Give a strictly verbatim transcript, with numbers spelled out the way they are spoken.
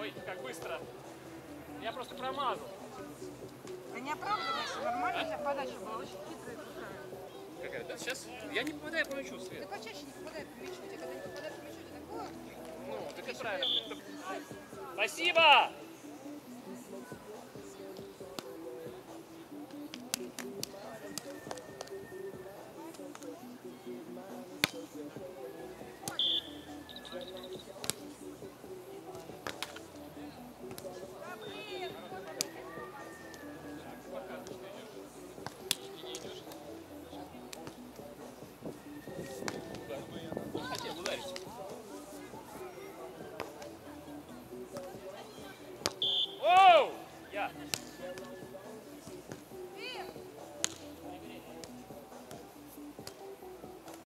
Ой, как быстро. Я просто промазал. Ты не оправдывайся, нормальная подача была, очень хитрая и крутая. Какая? Да, сейчас я не попадаю по мячу, Свет. Ты почаще не попадай по мячу, у тебя когда не попадаешь по мячу, ты такое... Ну, так это правильно. Спасибо!